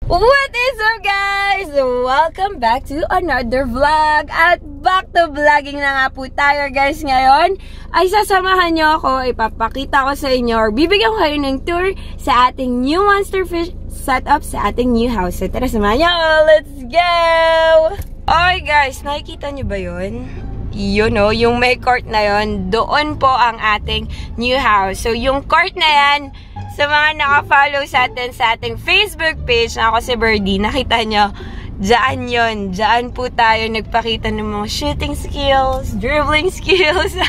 What is up, guys? Welcome back to another vlog. At back to vlogging na nga po tayo, guys. Ngayon ay sasamahan nyo ako, ipapakita ko sa inyo or bibigyan ko kayo ng tour sa ating new monster fish setup sa ating new house. So tara, samahan nyo. Let's go! Okay, guys, nakikita nyo ba yun? Yun o, yung may court na yun, doon po ang ating new house. So yung court na yan, sa mga naka-follow sa atin sa ating Facebook page na ako si Birdie, nakita nyo, dyan yun. Dyan po tayo nagpakita ng mga shooting skills, dribbling skills.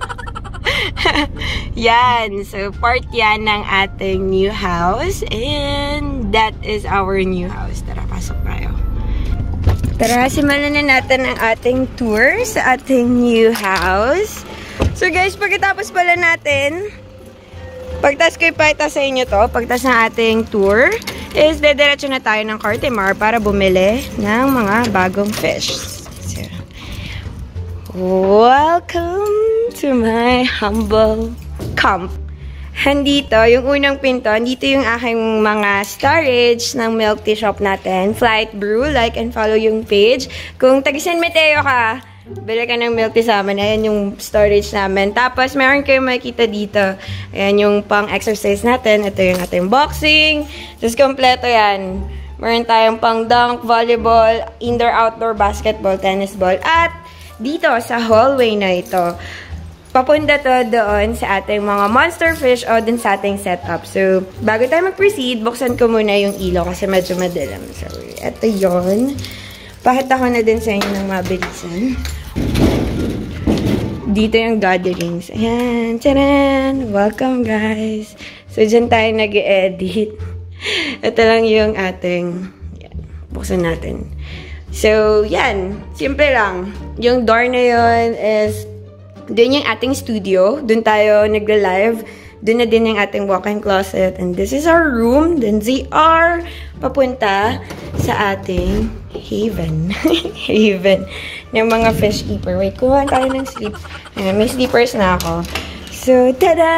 Yan. So, part yan ng ating new house. And that is our new house. Tara, pasok tayo. Tara, simulan na natin ang ating tour sa ating new house. So, guys, pagkatapos pala natin, pagtas ko ipakita sa inyo to, pagtas ng ating tour, is dediretso na tayo ng Cartimar para bumili ng mga bagong fish. So, welcome to my humble camp. Handito, yung unang pinto, dito yung aking mga storage ng milk tea shop natin. Flight Brew, like and follow yung page. Kung taga San Mateo ka, bili ka ng milk tea sa amin. Ayan yung storage namin. Tapos, meron kayong makikita dito. Ayan yung pang-exercise natin. Ito yung ating boxing. Tapos, kompleto yan. Meron tayong pang-dunk, volleyball, indoor-outdoor, basketball, tennis ball. At, dito sa hallway na ito, papunta to doon sa ating mga monster fish o dun sa ating setup. So, bago tayo mag-proceed, buksan ko muna yung ilaw kasi medyo madilim. So, ito yun. Pakita ko na din sa inyo ng mabilisan. Dito yung gatherings. Ayan. Tcharan! Welcome, guys. So, dyan tayo nag-edit. Ito lang yung ating... Yan. Buksan natin. So, yan. Simple lang. Yung door na yun is... Doon yung ating studio. Doon tayo nagla-live. Doon na din yung ating walk-in closet. And this is our room. Then ZR. Papunta sa ating haven. Haven. Ng mga fish keeper. Wait, kuha tayo ng sleep. Ayan, may sleepers na ako. So,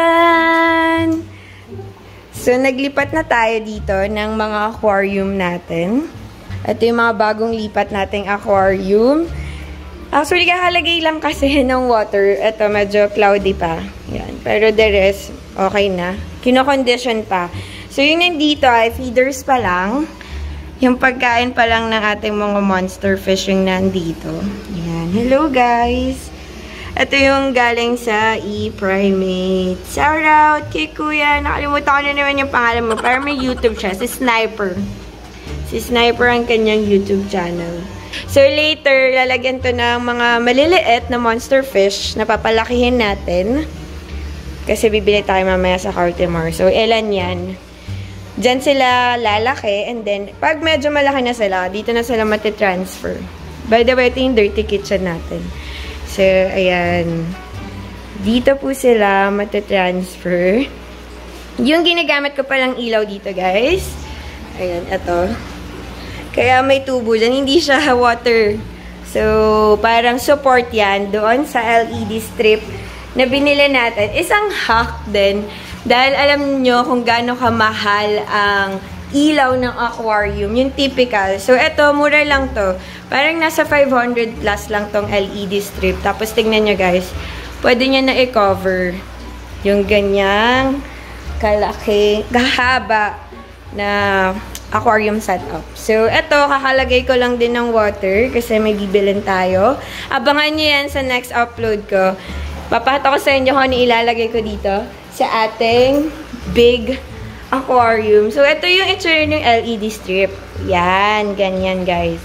tadan! So, naglipat na tayo dito ng mga aquarium natin. Ito yung mga bagong lipat nating aquarium. Actually, kakalagay lang kasi ng water. Ito, medyo cloudy pa. Yan. Pero the rest, okay na. Kino-condition pa. So, yung nandito ay feeders pa lang. Yung pagkain pa lang ng ating mga monster fish yung nandito. Yan. Hello, guys! Ito yung galing sa E-Primate. Shout out kay Kuya. Nakalimutan ko na naman yung pangalan mo. Pero may YouTube siya. Si Sniper. Si Sniper ang kanyang YouTube channel. So, later, lalagyan to ng mga maliliit na monster fish na papalakihin natin. Kasi bibili tayo mamaya sa Cartimar. So, ilan yan? Diyan sila lalaki. And then, pag medyo malaki na sila, dito na sila matitransfer. By the way, ito yung dirty kitchen natin. So, ayan. Dito po sila matitransfer. Yung ginagamit ko palang ilaw dito, guys. Ayan, ito. Kaya may tubo dyan. Hindi siya water. So, parang support yan doon sa LED strip na binili natin. Isang hack din. Dahil alam nyo kung gaano kamahal ang ilaw ng aquarium. Yung typical. So, eto, mura lang to. Parang nasa 500 plus lang tong LED strip. Tapos, tingnan nyo guys. Pwede nyo na i-cover yung ganyang kalaki, kahaba na aquarium setup. So, eto, kakalagay ko lang din ng water kasi may bibilin tayo. Abangan nyo yan sa next upload ko. Papakita ko sa inyo kung ano ilalagay ko dito sa ating big aquarium. So, ito yung itsura ng LED strip. Yan, ganyan guys.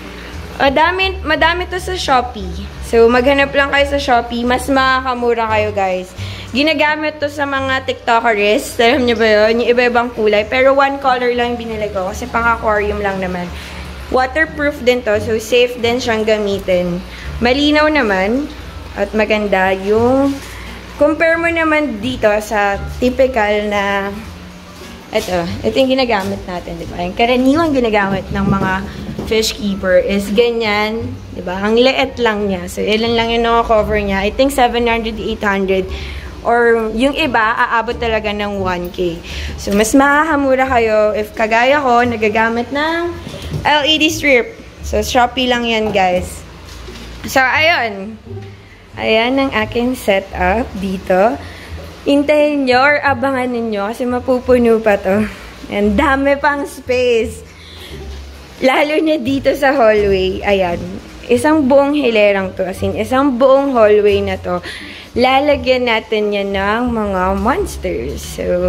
Madami to sa Shopee. So, maghanap lang kayo sa Shopee. Mas makakamura kayo guys. Ginagamit to sa mga TikTokers. Alam niyo ba yun? Yung iba-ibang kulay. Pero one color lang yung binili ko. Kasi pang-aquarium lang naman. Waterproof din to. So, safe din siyang gamitin. Malinaw naman. At maganda yung... Compare mo naman dito sa typical na... Ito yung ginagamit natin, diba? Yung karaniwang ginagamit ng mga fish keeper is ganyan. Diba? Ang liit lang niya. So, ilan lang yung cover niya. I think 700 to 800. Or yung iba, aabot talaga ng 1K. So, mas makakamura kayo if kagaya ko, nagagamit ng LED strip. So, Shopee lang yan, guys. So, ayun. Ayan ang aking setup dito. Hintayin nyo or abangan ninyo kasi mapupuno pa to. And dami pang space. Lalo na dito sa hallway. Ayan. Isang buong hilerang to. As in, isang buong hallway na to. Lalagyan natin yan ng mga monsters.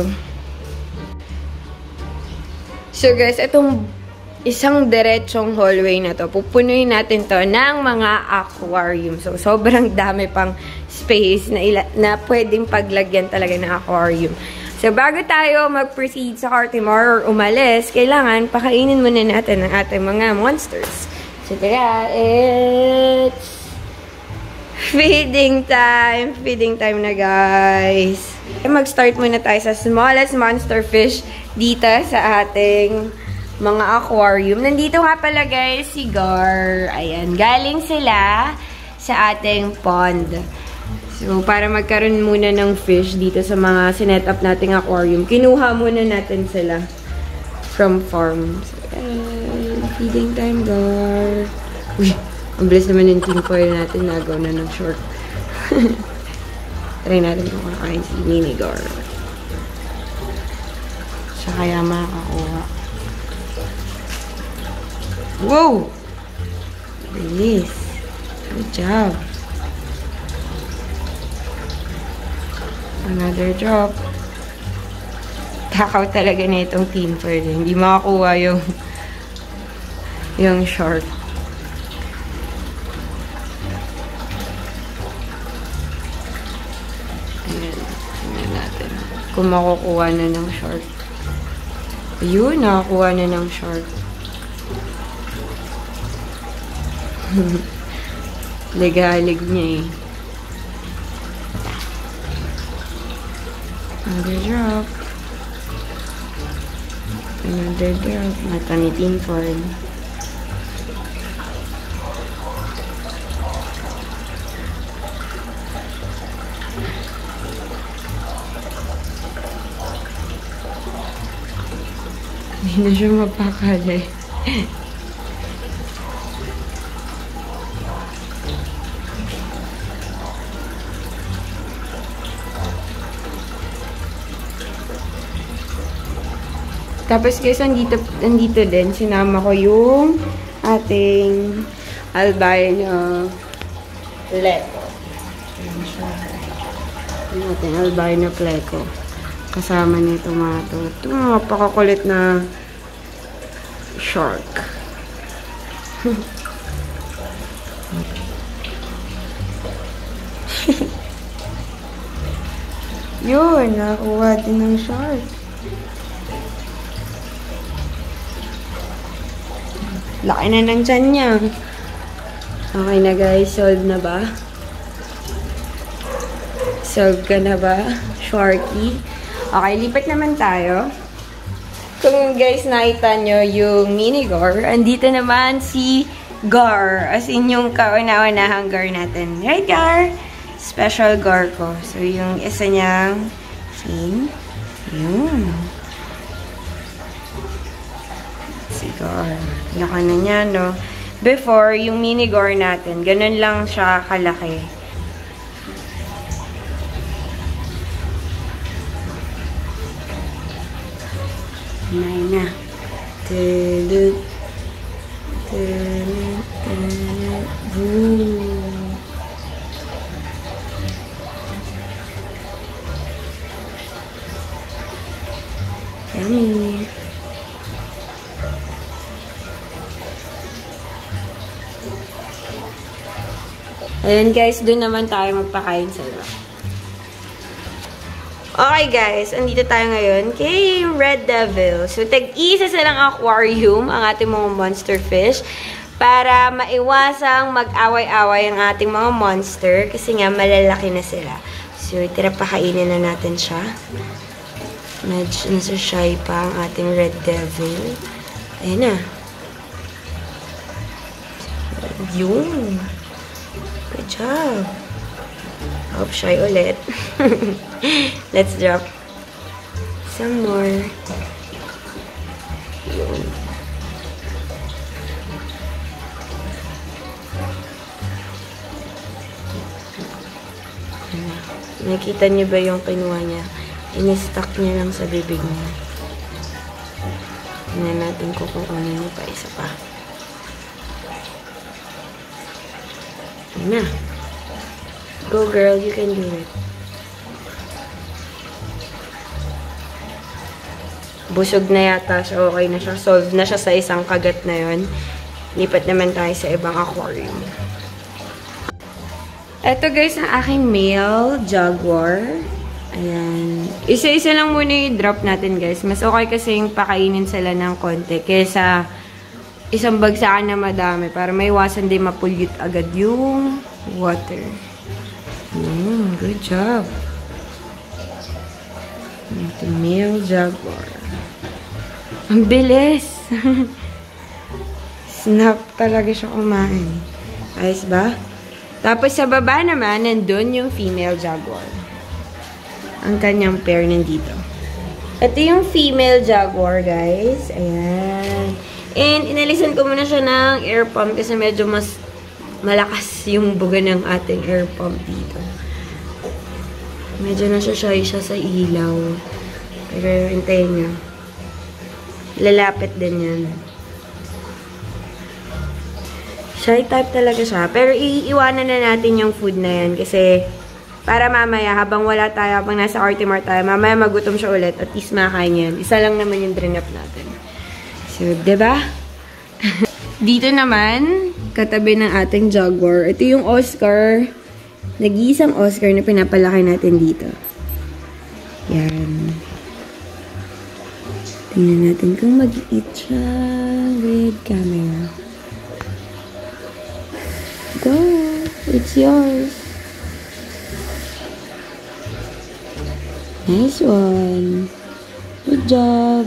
So guys, itong isang diretsong hallway na to, pupunuin natin to ng mga aquarium. So, sobrang dami pang space na pwedeng paglagyan talaga ng aquarium. So, bago tayo mag-proceed sa Cartimore or umalis, kailangan pakainin muna natin ang ating mga monsters. So, tara, it's feeding time! Feeding time na, guys. Mag-start muna tayo sa smallest monster fish dito sa ating mga aquarium. Nandito nga pala, guys, si Gar. Ayan, galing sila sa ating pond. So, para magkaroon muna ng fish dito sa mga sinet up nating aquarium, kinuha muna natin sila from farm. So, feeding time, Gar. Uy, ang bilis naman yung tinfoil natin. Nagaw na ng short. Try natin kung kakain si Mini Gar. Siya kaya makakuha. Wow! Bilis. Good job. Another drop. Takaw talaga na itong tinfoil. Hindi makakuha yung short. Ayan. Tingnan natin. Kung makukuha na ng short. Ayun, nakakuha na ng short. Ligalig niya eh. Another drop. Another drop. Mata ni tinfoil. Hindi na siya mapakali. Tapos guys, nandito din, sinama ko yung ating albino pleco. Yung ating albino pleco. Kasama nito mga to. Ito mga pakakulit na shark. Yun, nakuha din ng shark. Laki na ng tiyan niya. Okay na guys, solve na ba? Solve ka na ba, Sharky? Okay, lipat naman tayo. Kung guys nakita nyo yung mini Gar, andito naman si Gar. As in yung kauna-unahang Gar natin. Right, Gar? Special Gar ko. So, yung isa niyang fin. Yun. Gar. Laka na niya, no? Before, yung mini Gar natin, ganun lang siya kalaki. Nay na. Tulog. Tulog. Tulog. Yummy. Ayan guys, doon naman tayo magpakain sa loob. Okay guys, andito tayo ngayon kay Red Devil. So, tag-isa silang aquarium ang ating mga monster fish para maiwasang mag-away-away ang ating mga monster kasi nga malalaki na sila. So, tira pakainin na natin siya. Medyo nasa shy pa ang ating Red Devil. Ayan na. Yun. Good job. Hope shy ulit. Let's drop some more. Yun. Nakita niyo ba yung kinuha niya? In-stuck niya lang sa bibig niya. Tingnan natin kung ano niya pa. Isa pa. Na. Go girl, you can do it. Busog na yata siya. Okay na siya. Solve na siya sa isang kagat na yon. Lipat naman tayo sa ibang aquarium. Ito guys, ang aking male jaguar. Ayan. Isa-isa lang muna yung drop natin guys. Mas okay kasi yung pakainin sila ng konti kesa isang bagsakan na madami para may iwasan din mapulyut agad yung water. Good job. Ito, male jaguar. Ang bilis! Snap talaga siya kumain. Ayos ba? Tapos sa baba naman, nandun yung female jaguar. Ang kanyang pair nandito. Ito yung female jaguar, guys. Ayan. And inalisan ko muna siya ng air pump kasi medyo mas malakas yung buga ng ating air pump dito. Medyo nasasay siya sa ilaw. Pero hintayin nyo. Lalapit din yan. Shy type talaga siya. Pero iiwanan na natin yung food na yan. Kasi, para mamaya, habang wala tayo, habang nasa Artimar tayo, mamaya magutom siya ulit. At least makain yan. Isa lang naman yung drinap natin. So, diba? Dito naman, katabi ng ating jaguar. Ito yung Oscar. Nag-iisang Oscar na pinapalaki natin dito. Yan. Tingnan natin kung mag-eat siya with camera. Go! It's yours. Nice one. Good job.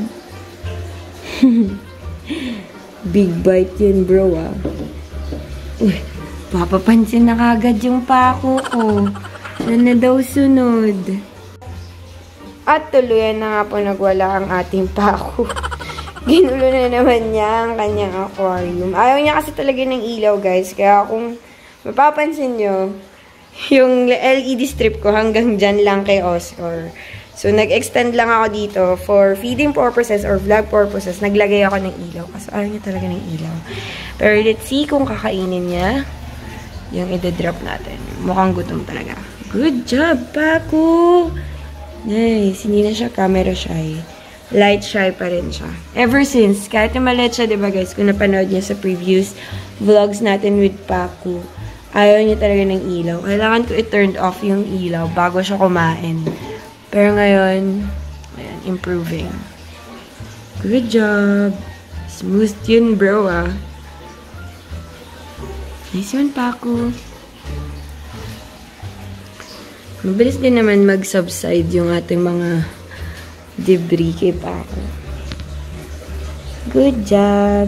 Big bite yun, bro, ah. Uy, papapansin na kagad yung pako ko. Ano na daw sunod? At tuluyan na nga po nagwala ang ating pako. Ginulo na naman niya ang kanyang aquarium. Ayaw niya kasi talaga ng ilaw, guys. Kaya kung mapapansin nyo, yung LED strip ko hanggang dyan lang kay Oscar. So, nag-extend lang ako dito for feeding purposes or vlog purposes. Naglagay ako ng ilaw. Kasi ayaw niya talaga ng ilaw. Pero let's see kung kakainin niya yung i-drop natin. Mukhang gutom talaga. Good job, Paco! Nice. Hindi na siya camera shy. Light shy pa rin siya. Ever since, kahit yung maliit siya, diba guys, kung napanood niya sa previous vlogs natin with Paco, ayaw niya talaga ng ilaw. Kailangan ko i-turn off yung ilaw bago siya kumain. Pero ngayon, ayan, improving. Good job. Smooth yun, bro, ah. Nice yun, Paco. Mabilis din naman mag-subside yung ating mga debris kay Paco. Good job.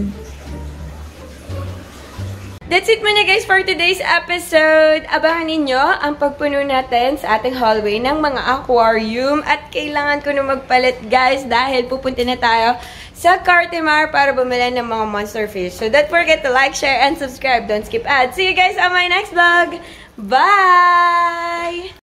That's it muna guys for today's episode. Abangan ninyo ang pagpuno natin sa ating hallway ng mga aquarium. At kailangan ko na magpalit guys dahil pupunta na tayo sa Cartimar para bumili ng mga monster fish. So don't forget to like, share, and subscribe. Don't skip ads. See you guys on my next vlog. Bye!